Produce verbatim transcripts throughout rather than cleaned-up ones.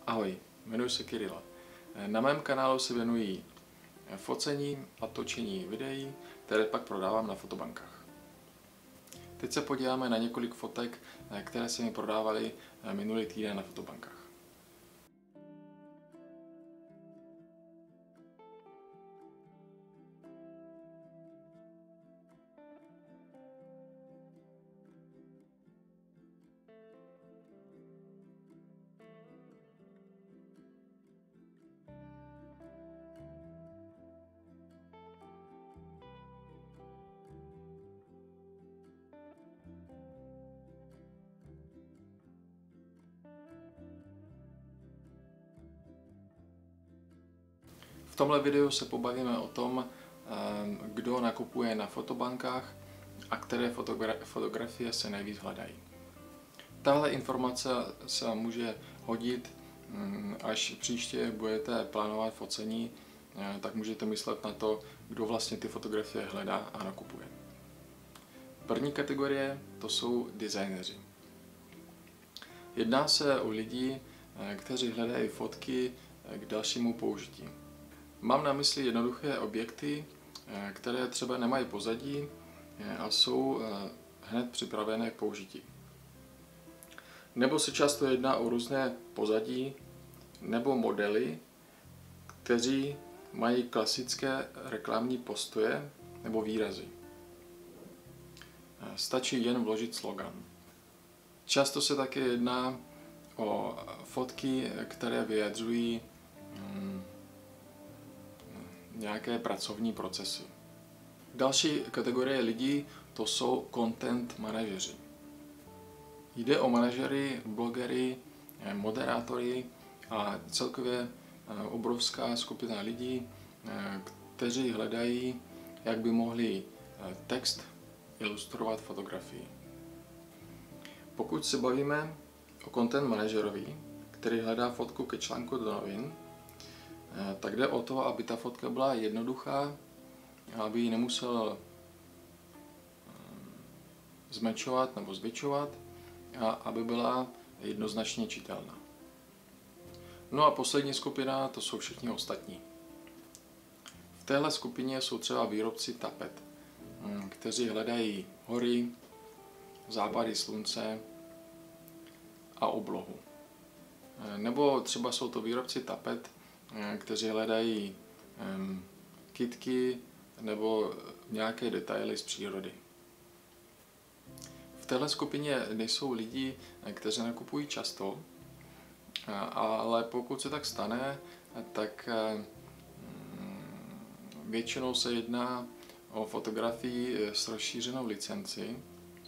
Ahoj, jmenuji se Kiril. Na mém kanálu se věnují focení a točení videí, které pak prodávám na fotobankách. Teď se podíváme na několik fotek, které se mi prodávaly minulý týden na fotobankách. V tomhle videu se pobavíme o tom, kdo nakupuje na fotobankách a které fotogra- fotografie se nejvíc hledají. Tahle informace se může hodit, až příště budete plánovat focení, tak můžete myslet na to, kdo vlastně ty fotografie hledá a nakupuje. První kategorie to jsou designéři. Jedná se o lidi, kteří hledají fotky k dalšímu použití. Mám na mysli jednoduché objekty, které třeba nemají pozadí a jsou hned připravené k použití. Nebo se často jedná o různé pozadí nebo modely, kteří mají klasické reklamní postoje nebo výrazy. Stačí jen vložit slogan. Často se také jedná o fotky, které vyjadřují nějaké pracovní procesy. Další kategorie lidí to jsou content manažeři. Jde o manažery, blogery, moderátory a celkově obrovská skupina lidí, kteří hledají, jak by mohli text ilustrovat fotografii. Pokud se bavíme o content manažerovi, který hledá fotku ke článku do novin, tak jde o to, aby ta fotka byla jednoduchá, aby ji nemusel zmenšovat nebo zvětšovat a aby byla jednoznačně čitelná. No a poslední skupina, to jsou všichni ostatní. V téhle skupině jsou třeba výrobci tapet, kteří hledají hory, západy slunce a oblohu. Nebo třeba jsou to výrobci tapet, kteří hledají um, kytky nebo nějaké detaily z přírody. V téhle skupině nejsou lidi, kteří nakupují často, ale pokud se tak stane, tak um, většinou se jedná o fotografii s rozšířenou licenci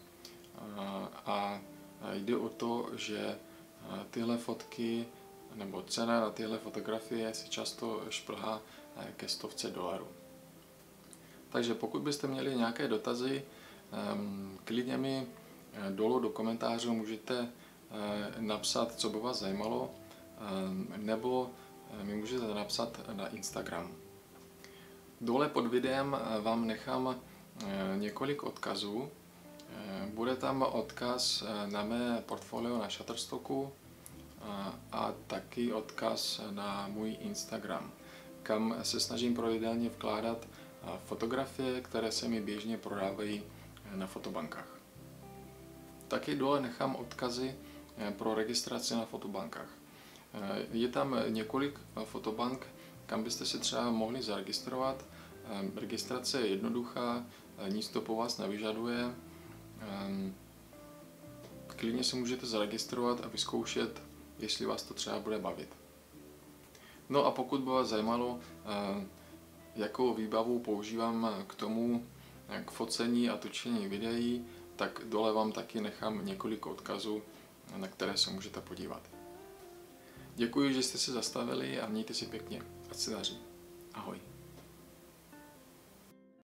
a jde o to, že tyhle fotky nebo cena na tyhle fotografie si často šplhá ke stovce dolarů. Takže pokud byste měli nějaké dotazy, klidně mi dolů do komentářů můžete napsat, co by vás zajímalo, nebo mi můžete napsat na Instagram. Dole pod videem vám nechám několik odkazů. Bude tam odkaz na mé portfolio na Shutterstocku a taky odkaz na můj Instagram, kam se snažím pravidelně vkládat fotografie, které se mi běžně prodávají na fotobankách. Taky dole nechám odkazy pro registraci na fotobankách. Je tam několik fotobank, kam byste si třeba mohli zaregistrovat. Registrace je jednoduchá, nic to po vás nevyžaduje. Klidně se můžete zaregistrovat a vyzkoušet, jestli vás to třeba bude bavit. No a pokud by vás zajímalo, jakou výbavu používám k tomu, k focení a točení videí, tak dole vám taky nechám několik odkazů, na které se můžete podívat. Děkuji, že jste se zastavili a mějte si pěkně. Ať se daří. Ahoj.